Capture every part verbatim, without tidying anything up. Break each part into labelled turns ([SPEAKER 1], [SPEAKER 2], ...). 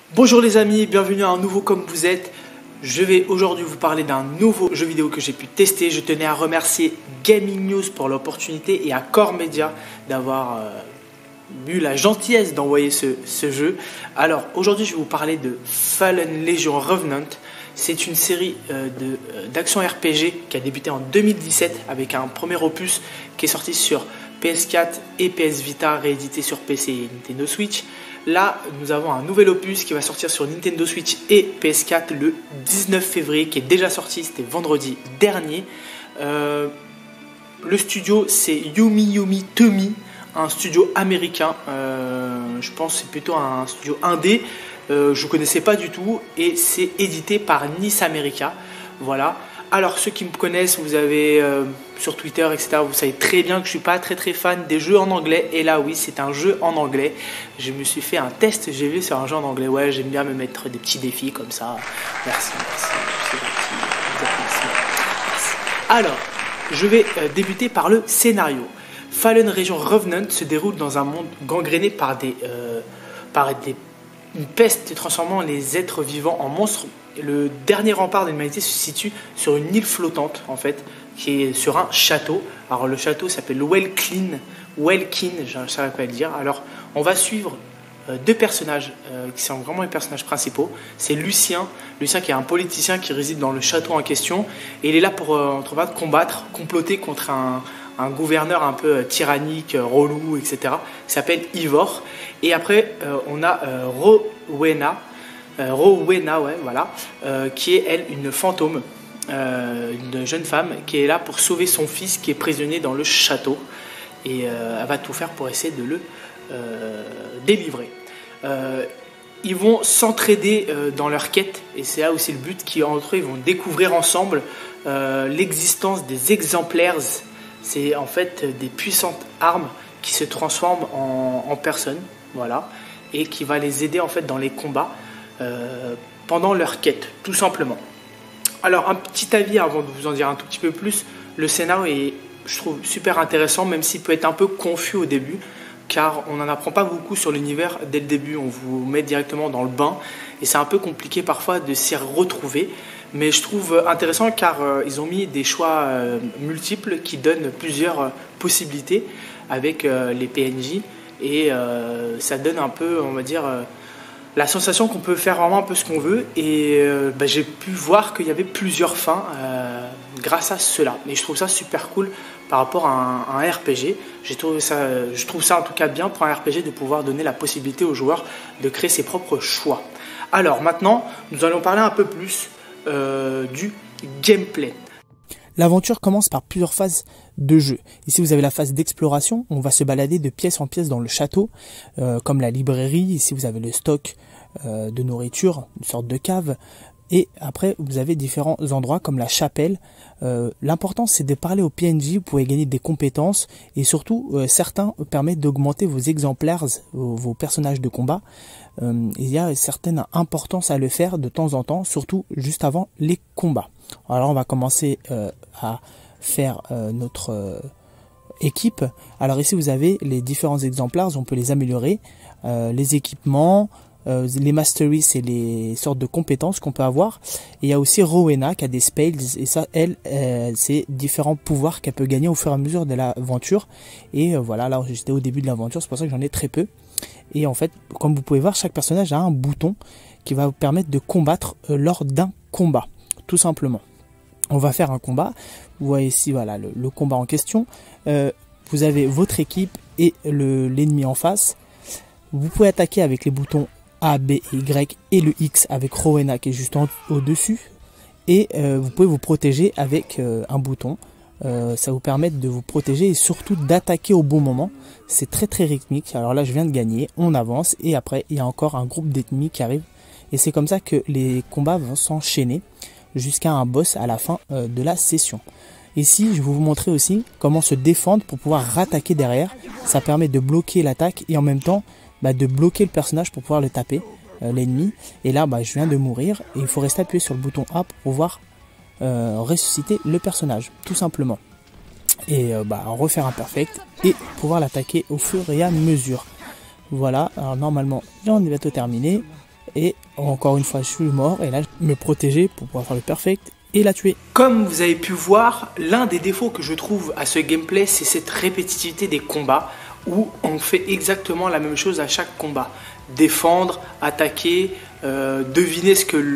[SPEAKER 1] Bonjour les amis, bienvenue à un nouveau Comme vous êtes. Je vais aujourd'hui vous parler d'un nouveau jeu vidéo que j'ai pu tester. Je tenais à remercier Gaming News pour l'opportunité et à Core Media d'avoir euh, eu la gentillesse d'envoyer ce, ce jeu. Alors aujourd'hui je vais vous parler de Fallen Legion Revenant. C'est une série euh, de, euh, d'action R P G qui a débuté en deux mille dix-sept avec un premier opus qui est sorti sur P S quatre et P S Vita, réédité sur P C et Nintendo Switch. Là, nous avons un nouvel opus qui va sortir sur Nintendo Switch et P S quatre le dix-neuf février, qui est déjà sorti, c'était vendredi dernier. Euh, le studio, c'est Yumi Yumi Tumi, un studio américain. Euh, je pense que c'est plutôt un studio indé. Euh, je ne connaissais pas du tout et c'est édité par Nice America. Voilà. Alors ceux qui me connaissent, vous avez euh, sur Twitter, et cetera, vous savez très bien que je ne suis pas très très fan des jeux en anglais. Et là oui, c'est un jeu en anglais. Je me suis fait un test G V sur un jeu en anglais. Ouais, j'aime bien me mettre des petits défis comme ça. Merci, merci. merci, merci. Alors, je vais euh, débuter par le scénario. Fallen Legion Revenant se déroule dans un monde gangréné par des... Euh, par des une peste transformant les êtres vivants en monstres. Le dernier rempart de l'humanité se situe sur une île flottante, en fait, qui est sur un château. Alors, le château s'appelle Welkin. Welkin, je ne sais pas quoi le dire. Alors, on va suivre euh, deux personnages euh, qui sont vraiment les personnages principaux. C'est Lucien. Lucien qui est un politicien qui réside dans le château en question. Et il est là pour euh, combattre, comploter contre un, un gouverneur un peu euh, tyrannique, euh, relou, et cetera, qui s'appelle Ivor. Et après, euh, on a euh, Rowena, euh, Rowena, ouais, voilà, euh, qui est, elle, une fantôme, euh, une jeune femme qui est là pour sauver son fils qui est prisonnier dans le château. Et euh, elle va tout faire pour essayer de le euh, délivrer. Euh, ils vont s'entraider euh, dans leur quête, et c'est là aussi le but, qui entre eux, ils vont découvrir ensemble euh, l'existence des exemplaires. C'est en fait des puissantes armes qui se transforment en, en personnes. Voilà, et qui va les aider en fait dans les combats euh, pendant leur quête, tout simplement. Alors un petit avis avant de vous en dire un tout petit peu plus, le scénario est, je trouve, super intéressant, même s'il peut être un peu confus au début, car on n'en apprend pas beaucoup sur l'univers dès le début, on vous met directement dans le bain, et c'est un peu compliqué parfois de s'y retrouver, mais je trouve intéressant car euh, ils ont mis des choix euh, multiples qui donnent plusieurs euh, possibilités avec euh, les P N J. Et euh, ça donne un peu, on va dire, euh, la sensation qu'on peut faire vraiment un peu ce qu'on veut. Et euh, bah, j'ai pu voir qu'il y avait plusieurs fins euh, grâce à cela. Et je trouve ça super cool par rapport à un, à un R P G. J'ai trouvé ça, je trouve ça en tout cas bien pour un R P G de pouvoir donner la possibilité aux joueurs de créer ses propres choix. Alors maintenant, nous allons parler un peu plus euh, du gameplay.
[SPEAKER 2] L'aventure commence par plusieurs phases de jeu. Ici, vous avez la phase d'exploration. On va se balader de pièce en pièce dans le château, euh, comme la librairie. Ici, vous avez le stock euh, de nourriture, une sorte de cave. Et après, vous avez différents endroits comme la chapelle. Euh, L'important, c'est de parler aux P N J. Vous pouvez gagner des compétences. Et surtout, euh, certains permettent d'augmenter vos exemplaires, vos, vos personnages de combat. Euh, il y a une certaine importance à le faire de temps en temps, surtout juste avant les combats. Alors on va commencer euh, à faire euh, notre euh, équipe. Alors ici vous avez les différents exemplaires, on peut les améliorer, euh, les équipements, euh, les masteries, c'est les sortes de compétences qu'on peut avoir. Et il y a aussi Rowena qui a des spells, et ça elle euh, c'est différents pouvoirs qu'elle peut gagner au fur et à mesure de l'aventure. Et euh, voilà, là j'étais au début de l'aventure, c'est pour ça que j'en ai très peu. Et en fait, comme vous pouvez voir, chaque personnage a un bouton qui va vous permettre de combattre euh, lors d'un combat. Tout simplement. On va faire un combat. Vous voyez ici, voilà, le, le combat en question. Euh, vous avez votre équipe et le, l'ennemi en face. Vous pouvez attaquer avec les boutons A, B et Y et le X avec Rowena qui est juste en, au-dessus. Et euh, vous pouvez vous protéger avec euh, un bouton. Euh, ça vous permet de vous protéger et surtout d'attaquer au bon moment. C'est très très rythmique. Alors là, je viens de gagner. On avance et après, il y a encore un groupe d'ennemis qui arrive. Et c'est comme ça que les combats vont s'enchaîner jusqu'à un boss à la fin euh, de la session. Ici, je vais vous montrer aussi comment se défendre pour pouvoir rattaquer derrière. Ça permet de bloquer l'attaque et en même temps bah, de bloquer le personnage pour pouvoir le taper, euh, l'ennemi. Et là, bah, je viens de mourir et il faut rester appuyé sur le bouton A pour pouvoir euh, ressusciter le personnage, tout simplement. Et euh, bah, refaire un perfect et pouvoir l'attaquer au fur et à mesure. Voilà, alors normalement, j'en ai bientôt terminé. Et encore une fois, je suis mort. Et là, je me protéger pour pouvoir faire le perfect et la tuer.
[SPEAKER 1] Comme vous avez pu voir, l'un des défauts que je trouve à ce gameplay, c'est cette répétitivité des combats où on fait exactement la même chose à chaque combat. Défendre, attaquer, euh, deviner ce que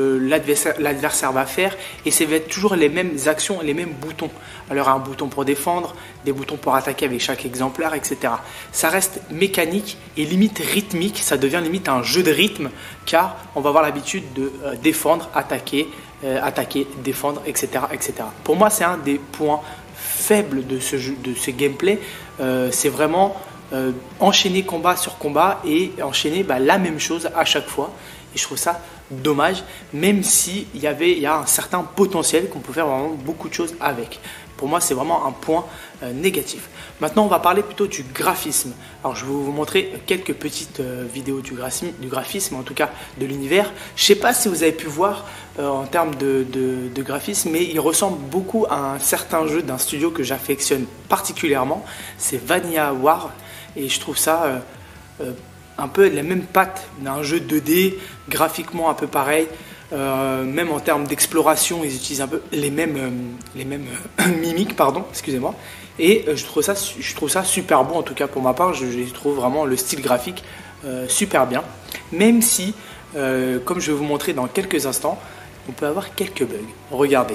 [SPEAKER 1] l'adversaire va faire, et ça va être toujours les mêmes actions et les mêmes boutons. Alors un bouton pour défendre, des boutons pour attaquer avec chaque exemplaire, et cetera. Ça reste mécanique et limite rythmique, ça devient limite un jeu de rythme, car on va avoir l'habitude de euh, défendre, attaquer, euh, attaquer, défendre, et cetera, et cetera. Pour moi, c'est un des points faibles de ce, jeu, de ce gameplay, euh, c'est vraiment Euh, enchaîner combat sur combat et enchaîner bah, la même chose à chaque fois, et je trouve ça dommage, même si il y avait il y a un certain potentiel qu'on peut faire vraiment beaucoup de choses avec. Pour moi, c'est vraiment un point euh, négatif. Maintenant, on va parler plutôt du graphisme. Alors, je vais vous montrer quelques petites euh, vidéos du graphisme, du graphisme, en tout cas de l'univers. Je sais pas si vous avez pu voir euh, en termes de, de, de graphisme, mais il ressemble beaucoup à un certain jeu d'un studio que j'affectionne particulièrement. C'est Vanilla War. Et je trouve ça euh, euh, un peu la même patte d'un jeu deux D, graphiquement un peu pareil. Euh, même en termes d'exploration, ils utilisent un peu les mêmes, euh, les mêmes euh, mimiques, pardon, excusez-moi. Et euh, je, trouve ça, je trouve ça super bon, en tout cas pour ma part, je, je trouve vraiment le style graphique euh, super bien. Même si, euh, comme je vais vous montrer dans quelques instants, on peut avoir quelques bugs. Regardez.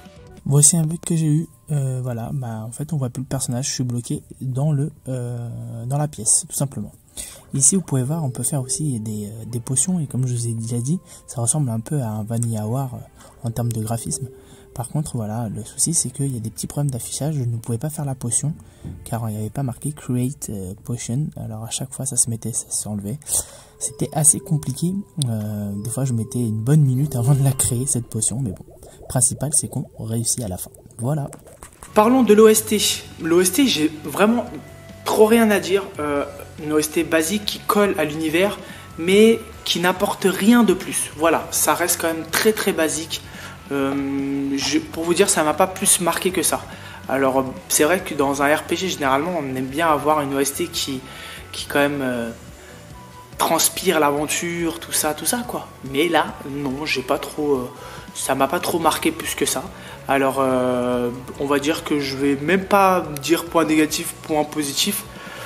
[SPEAKER 2] Voici un bug que j'ai eu. Euh, voilà, bah en fait on voit plus le personnage, je suis bloqué dans le euh, dans la pièce, tout simplement. Ici vous pouvez voir, on peut faire aussi des, euh, des potions, et comme je vous ai déjà dit, ça ressemble un peu à un Vanilla War euh, en termes de graphisme. Par contre voilà, le souci c'est qu'il y a des petits problèmes d'affichage, je ne pouvais pas faire la potion car il n'y avait pas marqué Create euh, Potion, alors à chaque fois ça se mettait, ça s'enlevait. C'était assez compliqué, euh, des fois je mettais une bonne minute avant de la créer cette potion, mais bon, le principal c'est qu'on réussit à la fin. Voilà.
[SPEAKER 1] Parlons de l'O S T. L'O S T, j'ai vraiment trop rien à dire. Euh, une O S T basique qui colle à l'univers, mais qui n'apporte rien de plus. Voilà, ça reste quand même très très basique. Euh, je, pour vous dire, ça m'a pas plus marqué que ça. Alors, c'est vrai que dans un R P G, généralement, on aime bien avoir une O S T qui, qui quand même euh, transpire l'aventure, tout ça, tout ça, quoi. Mais là, non, j'ai pas trop, euh, ça m'a pas trop marqué plus que ça. Alors, euh, on va dire que je vais même pas dire point négatif, point positif.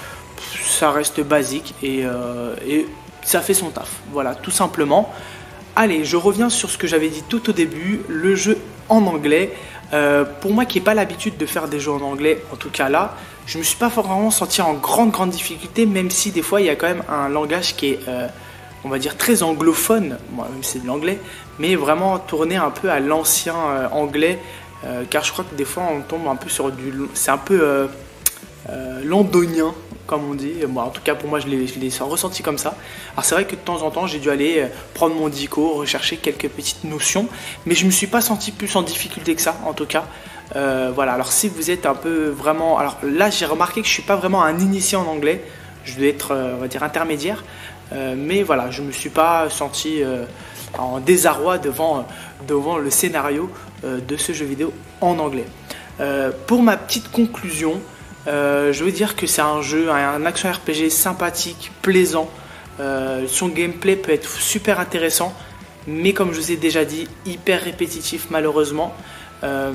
[SPEAKER 1] Ça reste basique et, euh, et ça fait son taf. Voilà, tout simplement. Allez, je reviens sur ce que j'avais dit tout au début, le jeu en anglais. Euh, pour moi qui n'ai pas l'habitude de faire des jeux en anglais, en tout cas là, je me suis pas vraiment senti en grande grande difficulté, même si des fois il y a quand même un langage qui est, euh, on va dire, très anglophone, moi même c'est de l'anglais, mais vraiment tourné un peu à l'ancien euh, anglais, euh, car je crois que des fois on tombe un peu sur du, c'est un peu euh, euh, londonien, comme on dit. Bon, en tout cas pour moi je l'ai ressenti comme ça. Alors c'est vrai que de temps en temps j'ai dû aller prendre mon dico, rechercher quelques petites notions, mais je me suis pas senti plus en difficulté que ça en tout cas. Euh, voilà, alors si vous êtes un peu vraiment, alors là j'ai remarqué que je suis pas vraiment un initié en anglais, je dois être euh, on va dire intermédiaire, euh, mais voilà, je me suis pas senti euh, en désarroi devant, devant le scénario euh, de ce jeu vidéo en anglais. Euh, pour ma petite conclusion, Euh, je veux dire que c'est un jeu, un action R P G sympathique, plaisant. Euh, son gameplay peut être super intéressant, mais comme je vous ai déjà dit, hyper répétitif malheureusement. Euh,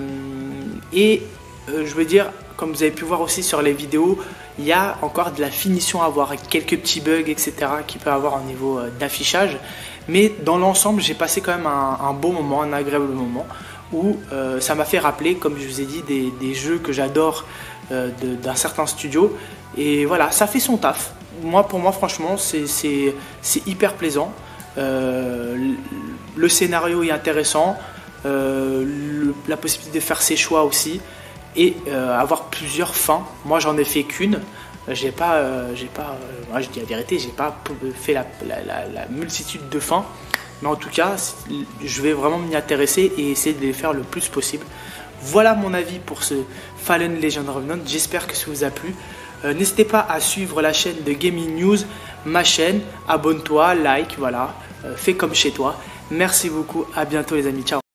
[SPEAKER 1] et euh, je veux dire, comme vous avez pu voir aussi sur les vidéos, il y a encore de la finition à avoir, avec quelques petits bugs, et cetera qu'il peut avoir au niveau euh, d'affichage. Mais dans l'ensemble, j'ai passé quand même un, un beau moment, un agréable moment, où euh, ça m'a fait rappeler, comme je vous ai dit, des, des jeux que j'adore euh, d'un certain studio. Et voilà, ça fait son taf. Moi, pour moi, franchement, c'est hyper plaisant. Euh, le scénario est intéressant, euh, le, la possibilité de faire ses choix aussi, et euh, avoir plusieurs fins. Moi, j'en ai fait qu'une. J'ai pas, euh, j'ai pas, euh, moi, je dis la vérité, j'ai pas fait la, la, la, la multitude de fins. Mais en tout cas, je vais vraiment m'y intéresser et essayer de les faire le plus possible. Voilà mon avis pour ce Fallen Legend Revenant. J'espère que ça vous a plu. Euh, N'hésitez pas à suivre la chaîne de Gaming News, ma chaîne. Abonne-toi, like, voilà. Euh, fais comme chez toi. Merci beaucoup. À bientôt les amis. Ciao.